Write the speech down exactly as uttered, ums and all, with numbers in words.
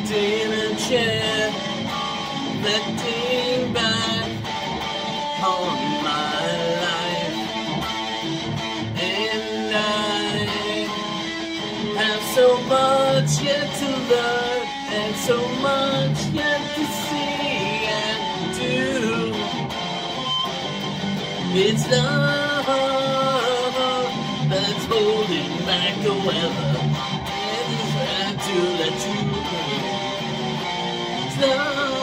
in a chair, reflecting back on my life, and I have so much yet to learn, and so much yet to see and do. It's love that's holding back the weather, and it's time to let you go. It's love.